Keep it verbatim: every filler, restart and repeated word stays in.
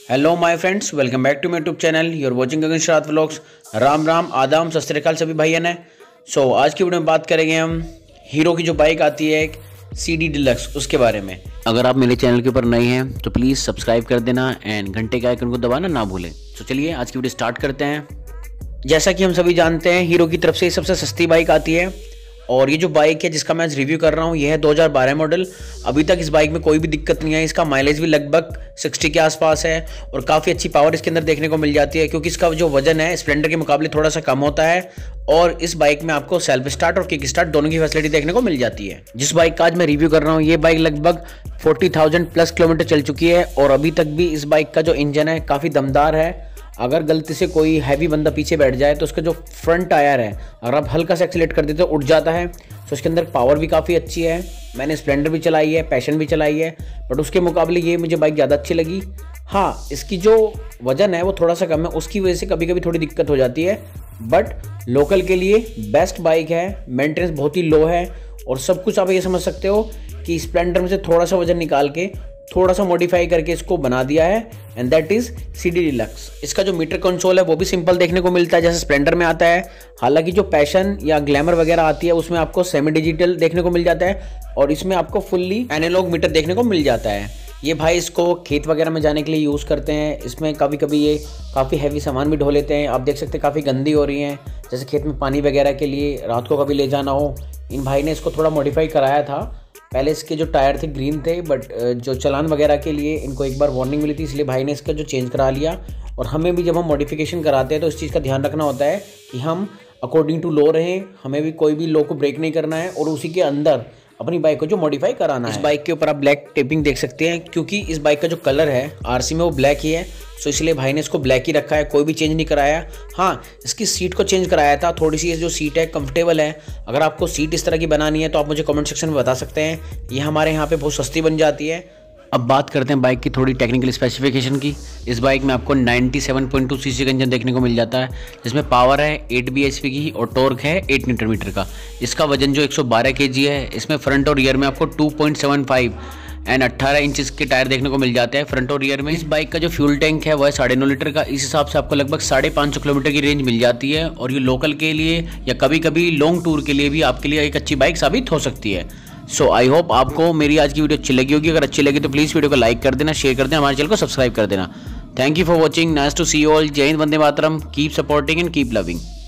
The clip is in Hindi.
Hello my friends, welcome back to my YouTube channel. You are watching Gagan Shararat vlogs. Ram Ram, आदाम, सत श्री अकाल सभी भाइयों ने। सो आज की वीडियो में बात करेंगे हम हीरो की जो बाइक आती है एक सी डी डिलक्स, उसके बारे में। अगर आप मेरे चैनल के ऊपर नए हैं तो प्लीज़ सब्सक्राइब कर देना एंड घंटे के आइकन को दबाना ना भूलें। तो चलिए आज की वीडियो स्टार्ट करते हैं। जैसा कि हम सभी जानते हैं, हीरो की तरफ से सबसे सस्ती बाइक आती है और ये जो बाइक है जिसका मैं आज रिव्यू कर रहा हूँ ये है दो हज़ार बारह मॉडल। अभी तक इस बाइक में कोई भी दिक्कत नहीं है। इसका माइलेज भी लगभग साठ के आसपास है और काफ़ी अच्छी पावर इसके अंदर देखने को मिल जाती है, क्योंकि इसका जो वजन है स्प्लेंडर के मुकाबले थोड़ा सा कम होता है। और इस बाइक में आपको सेल्फ स्टार्ट और किक स्टार्ट दोनों की फैसिलिटी देखने को मिल जाती है। जिस बाइक का आज मैं रिव्यू कर रहा हूँ ये बाइक लगभग चालीस हज़ार प्लस किलोमीटर चल चुकी है और अभी तक भी इस बाइक का जो इंजन है काफ़ी दमदार है। अगर गलती से कोई हैवी बंदा पीछे बैठ जाए तो उसका जो फ्रंट टायर है अगर आप हल्का सा एक्सीलेट कर देते तो उठ जाता है। तो इसके अंदर पावर भी काफ़ी अच्छी है। मैंने स्प्लेंडर भी चलाई है, पैशन भी चलाई है, बट उसके मुकाबले ये मुझे बाइक ज़्यादा अच्छी लगी। हाँ, इसकी जो वजन है वो थोड़ा सा कम है, उसकी वजह से कभी कभी थोड़ी दिक्कत हो जाती है, बट लोकल के लिए बेस्ट बाइक है। मेंटेनेंस बहुत ही लो है और सब कुछ आप ये समझ सकते हो कि स्प्लेंडर में से थोड़ा सा वजन निकाल के थोड़ा सा मॉडिफाई करके इसको बना दिया है and that is C D deluxe. इसका जो मीटर कंसोल है वो भी सिंपल देखने को मिलता है जैसे स्प्लेंडर में आता है। हालांकि जो पैशन या ग्लैमर वगैरह आती है उसमें आपको सेमी डिजिटल देखने को मिल जाता है और इसमें आपको फुल्ली एनालॉग मीटर देखने को मिल जाता है। ये भाई इसको खेत वगैरह में जाने के लिए यूज़ करते हैं। इसमें कभी कभी ये काफ़ी हैवी सामान भी ढो लेते हैं। आप देख सकते हैं काफ़ी गंदी हो रही हैं, जैसे खेत में पानी वगैरह के लिए रात को कभी ले जाना हो। इन भाई ने इसको थोड़ा मॉडिफाई कराया था। पहले इसके जो टायर थे ग्रीन थे, बट जो चलान वगैरह के लिए इनको एक बार वार्निंग मिली थी, इसलिए भाई ने इसका जो चेंज करा लिया। और हमें भी जब हम मॉडिफिकेशन कराते हैं तो इस चीज़ का ध्यान रखना होता है कि हम अकॉर्डिंग टू लॉ रहें। हमें भी कोई भी लॉ को ब्रेक नहीं करना है और उसी के अंदर अपनी बाइक को जो मॉडिफाई कराना है। इस बाइक के ऊपर आप ब्लैक टेपिंग देख सकते हैं, क्योंकि इस बाइक का जो कलर है आरसी में वो ब्लैक ही है, तो इसलिए भाई ने इसको ब्लैक ही रखा है, कोई भी चेंज नहीं कराया। हाँ, इसकी सीट को चेंज कराया था। थोड़ी सी जो सीट है कंफर्टेबल है। अगर आपको सीट इस तरह की बनानी है तो आप मुझे कमेंट सेक्शन में बता सकते हैं। ये हमारे यहाँ पे बहुत सस्ती बन जाती है। अब बात करते हैं बाइक की थोड़ी टेक्निकल स्पेसिफिकेशन की। इस बाइक में आपको सत्तानवे पॉइंट दो सीसी का इंजन देखने को मिल जाता है, जिसमें पावर है आठ बीएचपी की और टॉर्क है आठ न्यूटन मीटर का। इसका वजन जो एक सौ बारह केजी है। इसमें फ्रंट और रियर में आपको दो पॉइंट सात पाँच एंड अट्ठारह इंचेस के टायर देखने को मिल जाते हैं फ्रंट और रियर में। इस बाइक का जो फ्यूल टैंक है वो है साढ़े नौ लीटर का। इस हिसाब से आपको लगभग साढ़े पाँच सौ किलोमीटर की रेंज मिल जाती है और ये लोकल के लिए या कभी कभी लॉन्ग टूर के लिए भी आपके लिए एक अच्छी बाइक साबित हो सकती है। सो आई होप आपको मेरी आज की वीडियो अच्छी लगी होगी। अगर अच्छी लगी तो प्लीज़ वीडियो को लाइक कर देना, शेयर कर देना, हमारे चैनल को सब्सक्राइब कर देना। Thank you for watching. Nice to see you all. जय हिंद, वंदे मातरम। Keep supporting and keep loving.